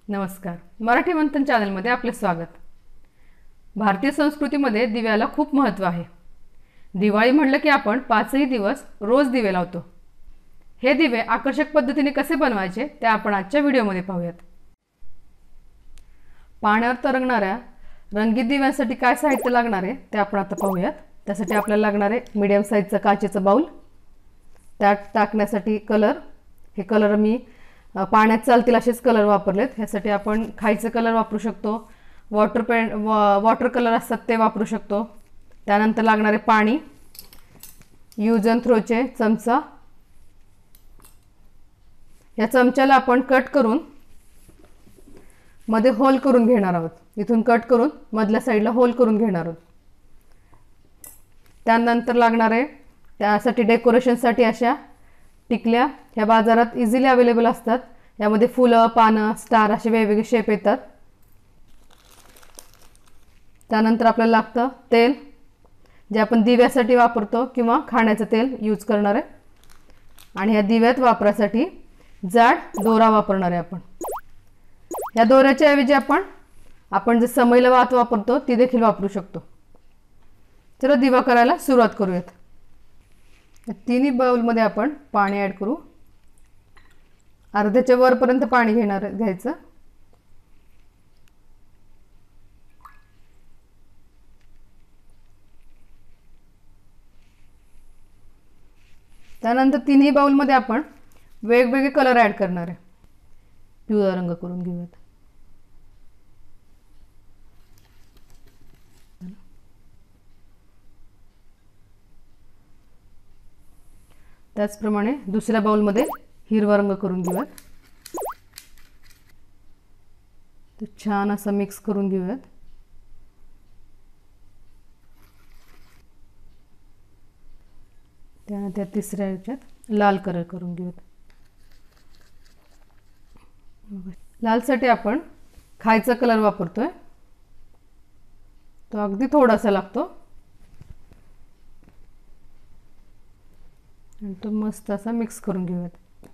नमस्कार. मराठी मंथन चॅनलमध्ये आपले स्वागत. भारतीय संस्कृतीमध्ये दिव्याला खूप महत्त्व आहे. दिवाळी म्हटलं की आपण 5ही दिवस रोज दिवे लावतो. हे दिवे आकर्षक पद्धतीने कसे बनवायचे ते आपण आजच्या व्हिडिओमध्ये पाहूयात. पाण्यावर तरंगणाऱ्या रंगीत दिव्यांसाठी काय साहित्य लागणार आहे ते आपण आता पाहूयात. त्यासाठी आपल्याला लागणार आहे मीडियम साईजचा काचेचा बाउल, त्यात टाकण्यासाठी कलर. हे कलर मी पाण्यात चालतील असेच कलर वापरलेत. ह्यासाठी आपण खायचे कलर वापरू शकतो, वॉटर कलर असतात ते वापरू शकतो. त्यानंतर लागणारे पाणी, यूज अँड थ्रोचे चमचा. या चमच्याला आपण कट करून मध्ये होल करून घेणार आहोत. इथून कट करून मधल्या साईडला होल करून घेणार आहोत. त्यानंतर लागणारे त्यासाठी डेकोरेशनसाठी अशा टिकल्या. ह्या बाजारात इझिली अवेलेबल असतात. यामध्ये फुलं, पानं, स्टार असे वेगवेगळे शेप येतात. त्यानंतर आपल्याला लागतं तेल, जे आपण दिव्यासाठी वापरतो किंवा खाण्याचं तेल यूज करणार आहे. आणि ह्या दिव्यात वापरासाठी जाड दोरा वापरणार आहे आपण. या दोऱ्याच्या ऐवजी आपण जे समईला वात वापरतो ती देखील वापरू शकतो. चला दिवा करायला सुरुवात करूयात. तिन्ही बाउलमध्ये आपण पाणी ॲड करू. अर्ध्याच्या वरपर्यंत पाणी घ्यायचं. त्यानंतर तिन्ही बाउलमध्ये आपण वेगवेगळे कलर ॲड करणार आहे. पिवळा रंग करून घेऊयात. त्याचप्रमाणे दुसऱ्या बाउलमध्ये हिरवा रंग करून घेऊयात. तर छान असं मिक्स करून घेऊयात. त्यानंतर तिसऱ्या ह्याच्यात लाल कलर करून घेऊयात. लालसाठी आपण खायचा कलर वापरतोय. तो अगदी थोडासा लागतो आणि तो मस्त असा मिक्स करून घेऊयात.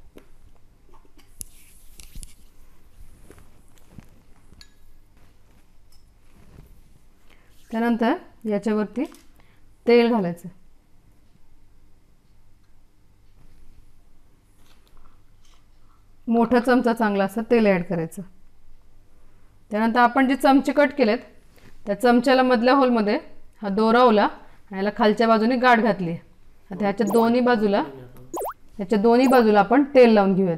त्यानंतर याच्यावरती तेल घालायचं. मोठा चमचा चांगला असं तेल ॲड करायचं. त्यानंतर आपण जे चमचे कट केलेत त्या चमच्याला मधल्या होलमध्ये हा दोरा ओला आणि याला खालच्या बाजूने गाठ घातली. आता ह्याच्या दोन्ही बाजूला आपण तेल लावून घेऊयात.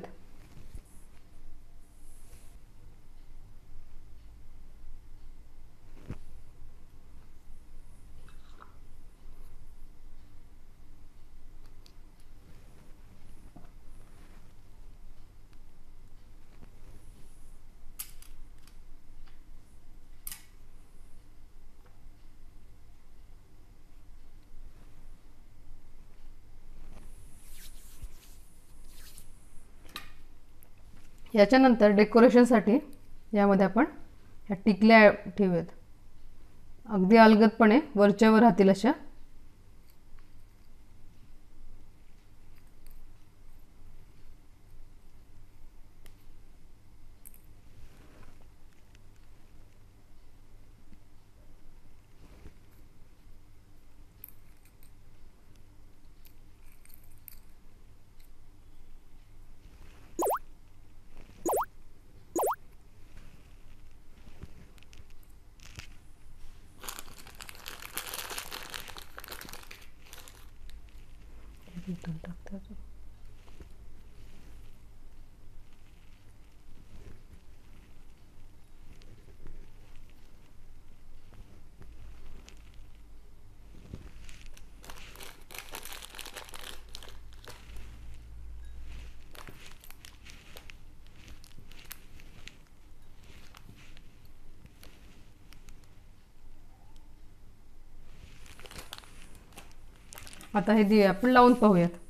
याच्यानंतर डेकोरेशनसाठी यामध्ये आपण ह्या टिकल्या ठेवूयात. अगदी अलगदपणे वरच्यावर राहतील अशा. आता हे दिवे आपण लावून पाहूयात.